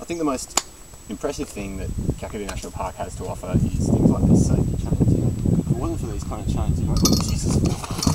think the most impressive thing that Kakadu National Park has to offer is things like this safety chains. If it wasn't for these kind of chains, you might Jesus.